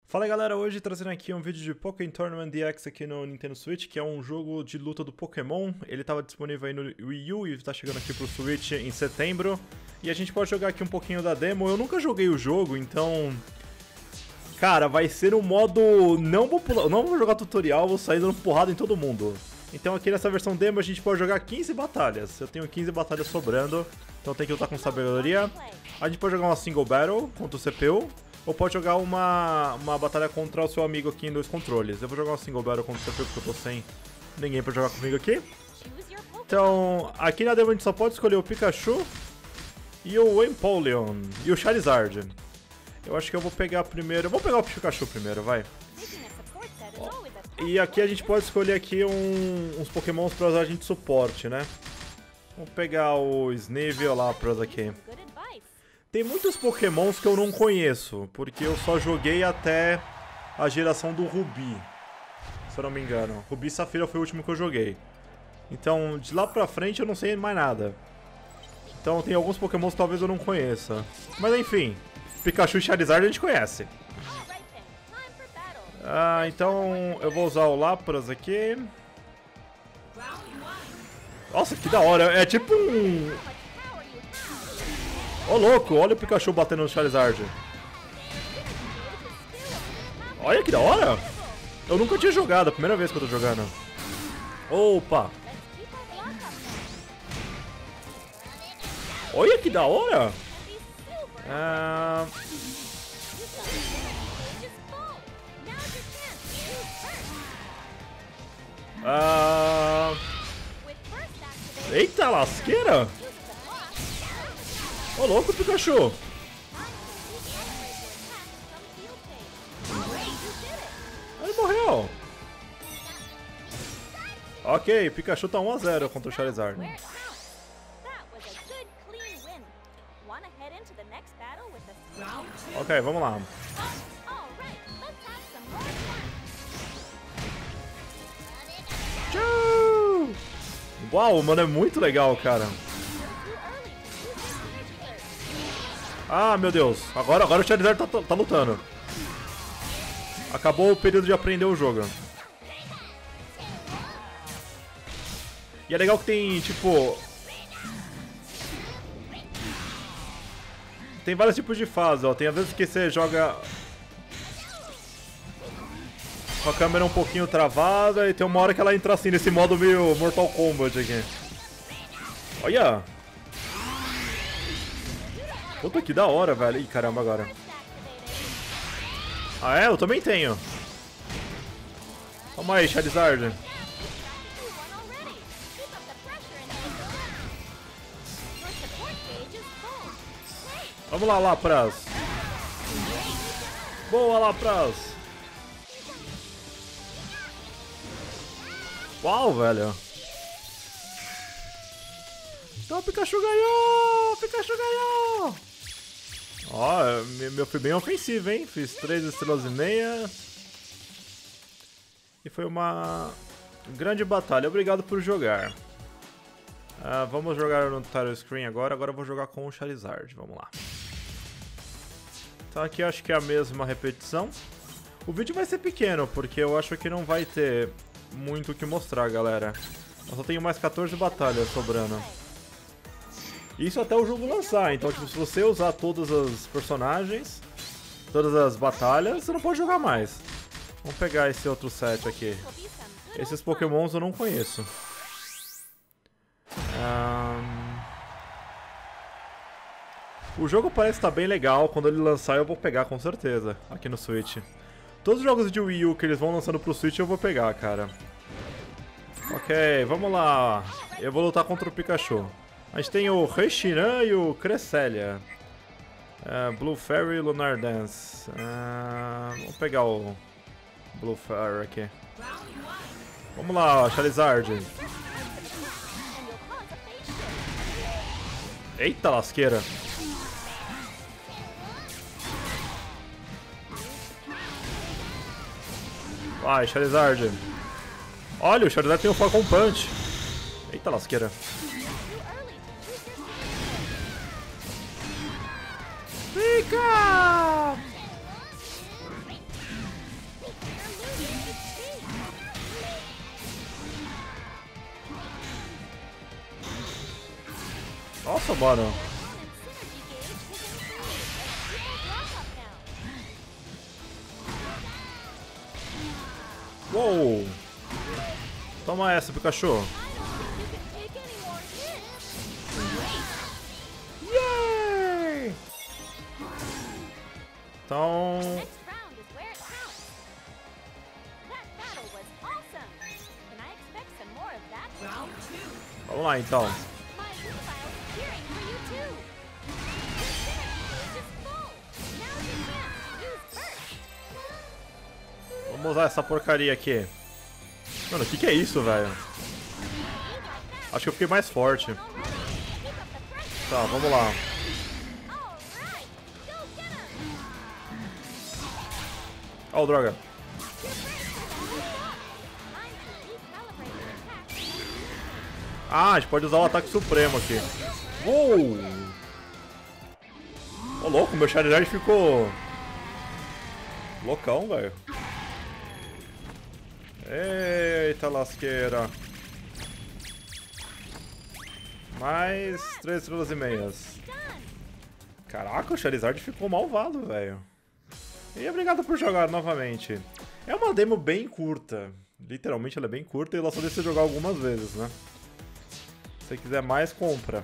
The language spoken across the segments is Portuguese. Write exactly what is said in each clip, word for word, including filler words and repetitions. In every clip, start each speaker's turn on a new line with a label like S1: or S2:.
S1: Fala aí, galera, hoje trazendo aqui um vídeo de Pokémon Tournament D X aqui no Nintendo Switch, que é um jogo de luta do Pokémon. Ele estava disponível aí no Wii U e está chegando aqui pro Switch em setembro. E a gente pode jogar aqui um pouquinho da demo. Eu nunca joguei o jogo, então... Cara, vai ser um modo... Não vou, pular... não vou jogar tutorial, vou sair dando porrada em todo mundo. Então aqui nessa versão demo a gente pode jogar quinze batalhas. Eu tenho quinze batalhas sobrando, então tem que lutar com sabedoria. A gente pode jogar uma single battle contra o C P U. Ou pode jogar uma, uma batalha contra o seu amigo aqui em dois controles. Eu vou jogar uma single battle contra o C P U porque eu tô sem ninguém pra jogar comigo aqui. Então, aqui na demo a gente só pode escolher o Pikachu e o Empoleon e o Charizard. Eu acho que eu vou pegar primeiro... Eu vou pegar o Pikachu primeiro, vai. E aqui a gente pode escolher aqui um, uns Pokémons pra usar a gente de suporte, né? Vamos pegar o Sneasel e o Lapras aqui. Tem muitos Pokémons que eu não conheço, porque eu só joguei até a geração do Rubi, se eu não me engano. Rubi e Safira foi o último que eu joguei. Então, de lá pra frente eu não sei mais nada. Então tem alguns Pokémons que talvez eu não conheça. Mas enfim, Pikachu e Charizard a gente conhece. Ah, então eu vou usar o Lapras aqui. Nossa, que da hora, é tipo um... Ô, louco, olha o Pikachu batendo no Charizard. Olha que da hora. Eu nunca tinha jogado, a primeira vez que eu tô jogando. Opa. Olha que da hora. Ah... Ah... Eita lasqueira. Ô, louco, Pikachu! Ele morreu! Ok, Pikachu tá um a zero contra o Charizard. Ok, vamos lá. Tchau! Uau, mano, é muito legal, cara. Ah, meu Deus. Agora, agora o Charizard tá, tá lutando. Acabou o período de aprender o jogo. E é legal que tem, tipo... Tem vários tipos de fase, ó. Tem às vezes que você joga... com a câmera um pouquinho travada e tem uma hora que ela entra assim, nesse modo meio Mortal Kombat aqui. Olha! Puta, que da hora, velho. Ih, caramba, agora. Ah, é? Eu também tenho. Toma aí, Charizard. Vamos lá, Lapras. Boa, Lapras. Uau, velho. Então o Pikachu ganhou! O Pikachu ganhou! Ó, oh, meu fui bem ofensivo, hein? Fiz três estrelas e meia. E foi uma grande batalha. Obrigado por jogar. Uh, vamos jogar no title screen agora. Agora eu vou jogar com o Charizard. Vamos lá. Então aqui eu acho que é a mesma repetição. O vídeo vai ser pequeno, porque eu acho que não vai ter muito o que mostrar, galera. Eu só tenho mais quatorze batalhas sobrando. Isso até o jogo lançar, então tipo, se você usar todas as personagens, todas as batalhas, você não pode jogar mais. Vamos pegar esse outro set aqui. Esses Pokémons eu não conheço. Um... O jogo parece estar bem legal, quando ele lançar eu vou pegar com certeza, aqui no Switch. Todos os jogos de Wii U que eles vão lançando pro Switch eu vou pegar, cara. Ok, vamos lá. Eu vou lutar contra o Pikachu. A gente tem o Reshiram e o Cresselia. Uh, Blue Fairy e Lunar Dance. Uh, vamos pegar o Blue Fairy aqui. Vamos lá, Charizard. Eita lasqueira. Vai, Charizard. Olha, o Charizard tem um Falcon Punch. Eita lasqueira. Fica! Nossa, mano. Uou! Toma essa, Pikachu. Yay! Então... Vamos lá, então. Vamos usar essa porcaria aqui. Mano, o que, que é isso, velho? Acho que eu fiquei mais forte. Tá, vamos lá. Oh, droga. Ah, a gente pode usar o ataque supremo aqui. Uou! Ô, louco, meu Charizard ficou... loucão, velho. Eita lasqueira. Mais três estrelas e meias. Caraca, o Charizard ficou malvado, velho. E obrigado por jogar novamente. É uma demo bem curta. Literalmente ela é bem curta e ela só deixa você jogar algumas vezes, né? Se você quiser mais, compra.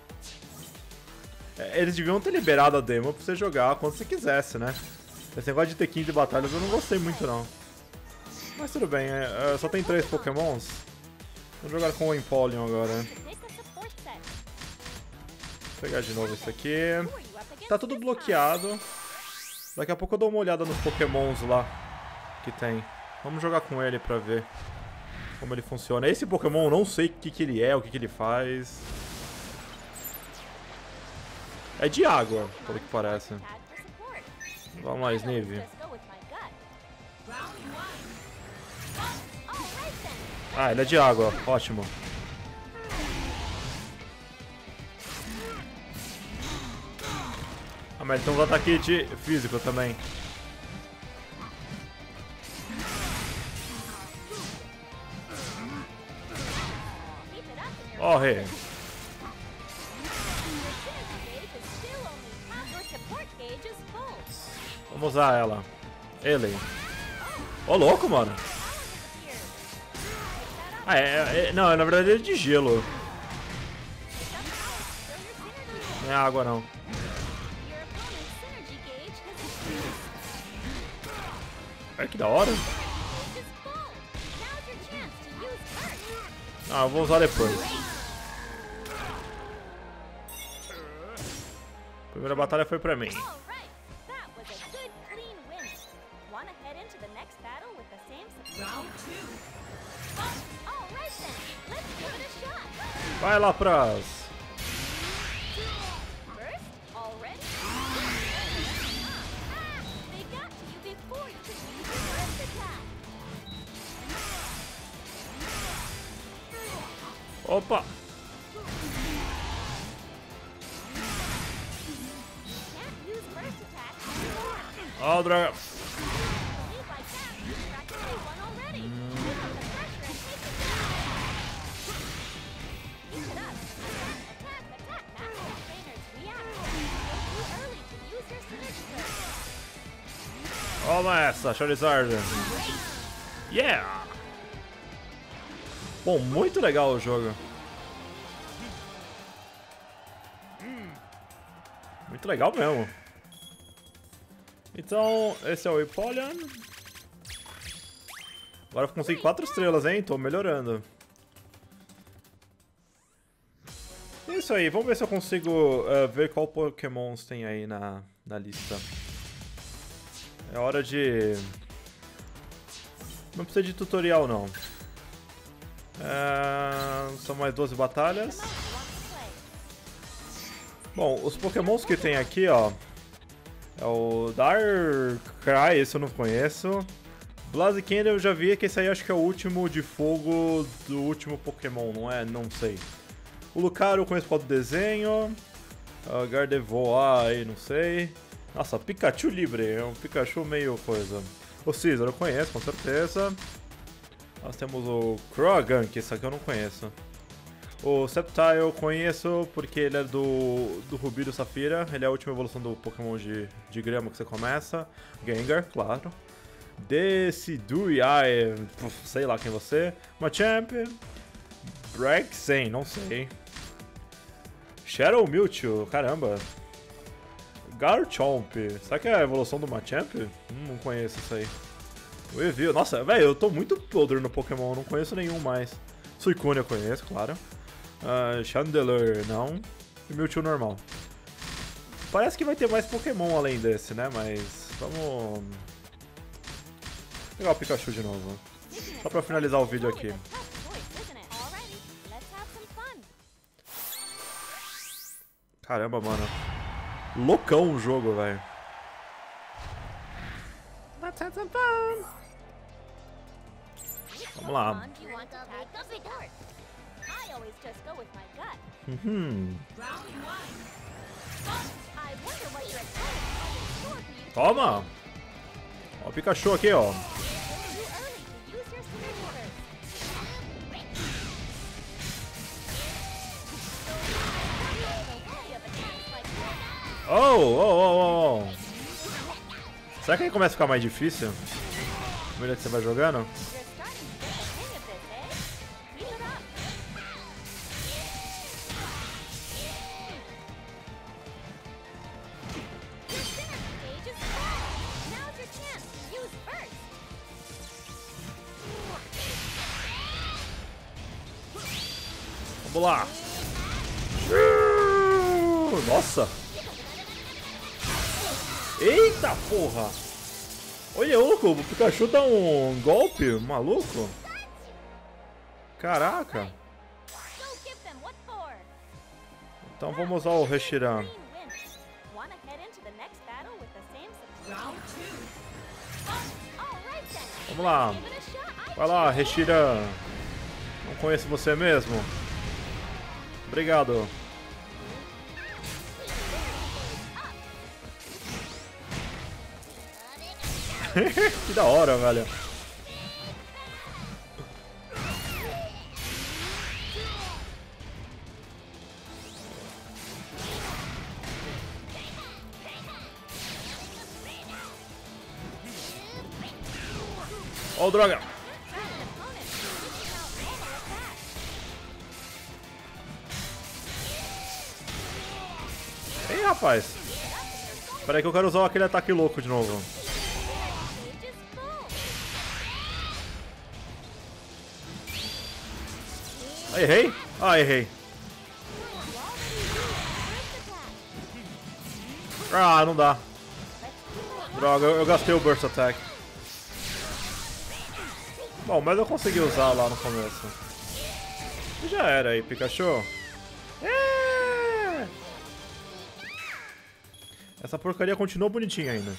S1: Eles deviam ter liberado a demo pra você jogar quando você quisesse, né? Esse negócio de ter quinze batalhas eu não gostei muito, não. Mas tudo bem, é, só tem três pokémons. Vou jogar com o Empoleon agora. Vou pegar de novo esse aqui. Tá tudo bloqueado. Daqui a pouco eu dou uma olhada nos pokémons lá que tem. Vamos jogar com ele pra ver como ele funciona. Esse Pokémon eu não sei o que, que ele é, o que, que ele faz. É de água, pelo que parece. Vamos lá, Snive. Ah, ele é de água, ótimo. Ah, mas ele tem um ataque de físico também. Morre! Vamos usar ela. Ele. Ô, louco, mano. Ah, é, é... Não, na verdade ele é de gelo. Não é água, não. É que da hora. Ah, eu vou usar depois. A primeira batalha foi pra mim. Vai lá, Pras. Opa! Oh, droga! Toma essa, Charizard! Yeah! Bom, muito legal o jogo. Muito legal mesmo. Então, esse é o Empoleon. Agora eu consegui quatro estrelas, hein? Tô melhorando. É isso aí, vamos ver se eu consigo uh, ver qual Pokémons tem aí na, na lista. É hora de... Não precisa de tutorial, não. Uh, são mais doze batalhas. Bom, os Pokémons que tem aqui, ó... É o Darkrai, esse eu não conheço. Blaziken eu já vi, que esse aí acho que é o último de fogo do último Pokémon, não é? Não sei. O Lucario eu conheço por causa do desenho. Uh, Gardevoir aí, não sei. Nossa, Pikachu Libre, é um Pikachu meio coisa. O Scizor eu conheço, com certeza. Nós temos o Krogan, que esse aqui eu não conheço. O Sceptile eu conheço porque ele é do, do Rubi do Safira. Ele é a última evolução do Pokémon de, de grama que você começa. Gengar, claro. Decidueye, ah, é, sei lá quem você é. Machamp. Braixen, não sei. Shadow Mewtwo, caramba. Garchomp, será que é a evolução do Machamp? Hum, não conheço isso aí. Weavile, nossa, velho, eu tô muito podre no Pokémon, não conheço nenhum mais. Suicune eu conheço, claro. Uh, Chandelure, não. E Mewtwo normal. Parece que vai ter mais Pokémon além desse, né? Mas vamos pegar o Pikachu de novo. Só pra finalizar o vídeo aqui. Caramba, mano. Loucão o jogo, velho. Vamos lá. Uhum. Toma! Ó o Pikachu aqui, ó. Oh, oh, oh, oh. Será que aí começa a ficar mais difícil? À medida que você vai jogando? Vamos lá! Nossa! Eita porra! Olha, louco, o Pikachu dá um golpe maluco. Caraca! Então vamos usar o Reshiram. Vamos lá! Vai lá, Reshiram! Não conheço você mesmo? Obrigado! Que da hora, velho. Oh, droga. Ei, rapaz. Espera aí que eu quero usar aquele ataque louco de novo. Errei? Ah, errei. Ah, não dá. Droga, eu gastei o Burst Attack. Bom, mas eu consegui usar lá no começo. E já era aí, Pikachu. É! Essa porcaria continua bonitinha ainda.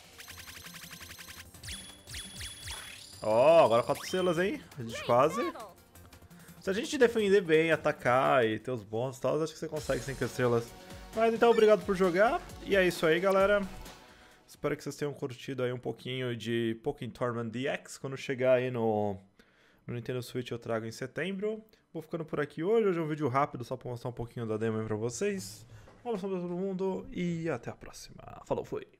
S1: Ó, oh, agora quatro estrelas, hein? A gente quase... Se a gente defender bem, atacar e ter os bons e tal, acho que você consegue cinco estrelas. Mas então, obrigado por jogar. E é isso aí, galera. Espero que vocês tenham curtido aí um pouquinho de Pokémon Tournament D X. Quando chegar aí no, no Nintendo Switch eu trago em setembro. Vou ficando por aqui hoje. Hoje é um vídeo rápido só pra mostrar um pouquinho da demo aí pra vocês. Um abraço pra todo mundo e até a próxima. Falou, fui!